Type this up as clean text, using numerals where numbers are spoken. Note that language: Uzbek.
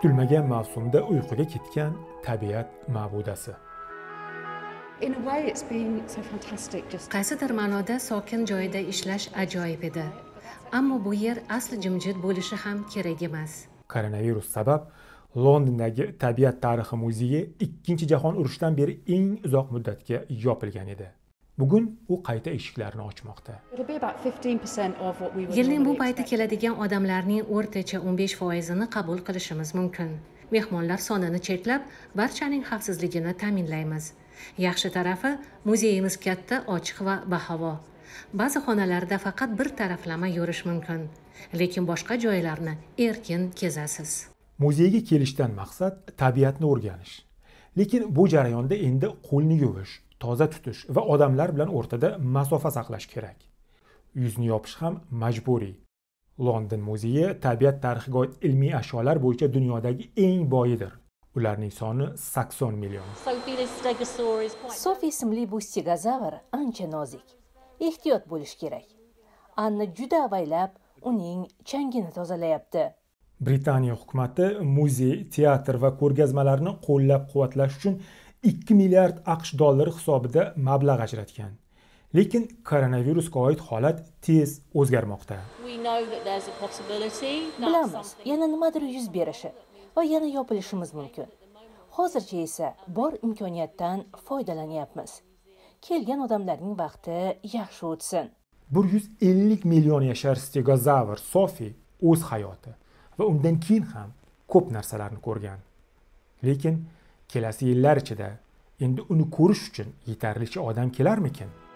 kutilmagan mavsumda uyquga ketgan tabiat ma'budasi. Qaysidir ma'noda sokin joyda ishlash ajoyib edi. Ammo bu yer asli jimjit bo'lishi ham kerak emas. Koronavirus sabab Londondagi Tabiat tarixi muzeyi Ikkinchi jahon urushidan beri eng uzoq muddatga yopilgan edi. Bugun u qayta eshiklarini ochmoqda. Yilning bu payti keladigan odamlarning o'rtacha 15%ni qabul qilishimiz mumkin. Mehmonlar sonini cheklab, barchaning xavfsizligini ta'minlaymiz. Yaxshi tarafi, muzeyimiz katta, ochiq va bahavo. Ba'zi xonalarda faqat bir taraflama yurish mumkin, lekin boshqa joylarni erkin kezasiz. Muzeyga kelishdan maqsad tabiatni o'rganish. Lekin bu jarayonda endi qo'lni yuvish, toza tutish va odamlar bilan o'rtada masofa saqlash kerak. Yuzni yopish ham majburiy. London muzeyi tabiat tarixiga oid ilmiy ashyolar bo'yicha dunyodagi eng boyidir. Ularning soni 80 million. Sofi ismli bu stegozavr ancha nozik. Ehtiyot bo'lish kerak. Anna juda avaylab uning changini tozalayapti. Britaniya hukumati muzey, teatr va ko'rgazmalarni qo'llab-quvvatlash uchun 2 milliard AQSh dollari hisobida mablag' ajratgan. Lekin koronavirusga oid holat tez o'zgarmoqda. Bilamiz, yana nimadir yuz berishi va yana yopilishimiz mumkin. Hozircha esa bor imkoniyatdan foydalanyapmiz. Kelgan odamlarning vaqti yaxshi o'tsin. 150 million yashar stegozavr Sofi o'z hayoti va undan keyin ham ko'p narsalarni ko'rgan. Lekin kelasi yillar ichida endi uni ko'rish uchun yetarlicha odam kelarmikin?